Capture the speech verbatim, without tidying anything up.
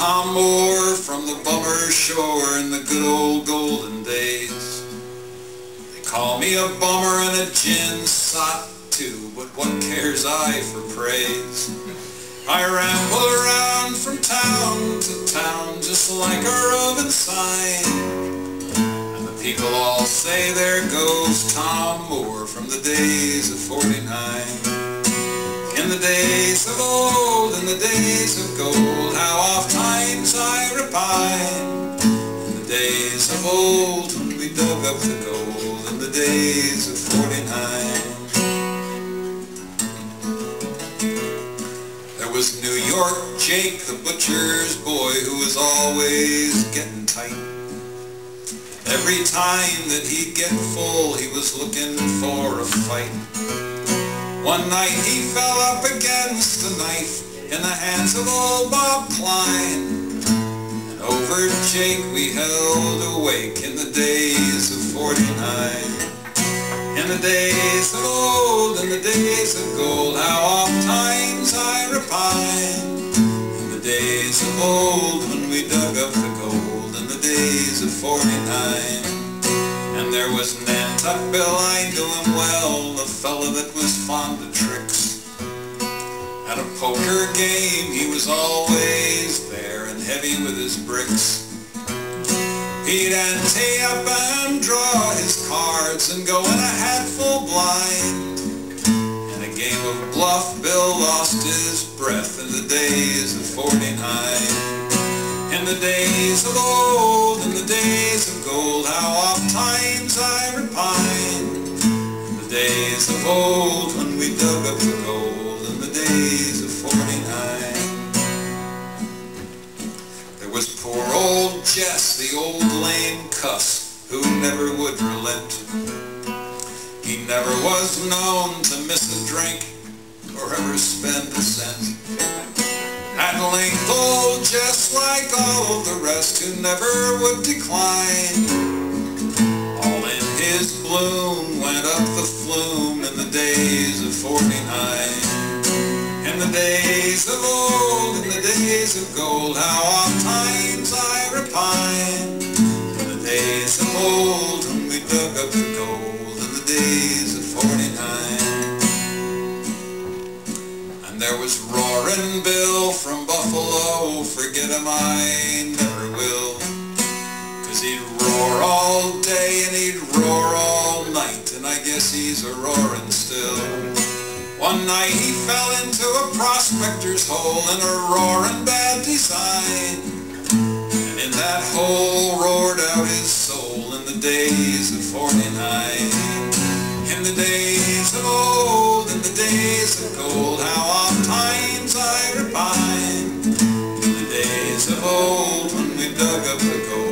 Tom Moore from the Bummer Shore in the good old golden days. They call me a bummer and a gin sot too, but what cares I for praise? I ramble around from town to town just like a roving sign, and the people all say there goes Tom Moore from the days of forty-nine. In the days of old, in the days of gold, how oft times I repine. In the days of old, when we dug up the gold, in the days of forty-nine. There was New York Jake, the butcher's boy, who was always getting tight. Every time that he'd get full, he was looking for a fight. One night he fell up against a knife in the hands of old Bob Klein, and over Jake we held awake in the days of forty-nine. In the days of old, in the days of gold, how oft times I repine. In the days of old, when we dug up the gold, in the days of forty-nine. And there was Nantucket Bill, I knew him well, a fella that was fond of tricks. At a poker game he was always there and heavy with his bricks. He'd ante up and draw his cards and go in a hatful blind. In a game of bluff, Bill lost his breath in the days of forty-nine. In the days of old, in the days of gold, how oft times I repine. In the days of old, when we dug up the gold, in the days of forty-nine. There was poor old Jess, the old lame cuss, who never would relent. He never was known to miss a drink or ever spend a cent. At length old Jess, like all of the rest who never would decline, all in his bloom went up the flume in the days of forty-nine. In the days of old, in the days of gold, how oft times I repine. In the days of old, when we dug up the gold, in the days of forty-nine. And there was Roaring Bill from Buffalo, forget him I never will, 'cause he'd roar all day and he'd roar all night, and I guess he's a roaring still. One night he fell into a prospector's hole in a roaring bad design, and in that hole roared out his soul in the days of forty-nine. In the days of old, in the days of gold, how oft times I repine. In the days of old, when we dug up the gold.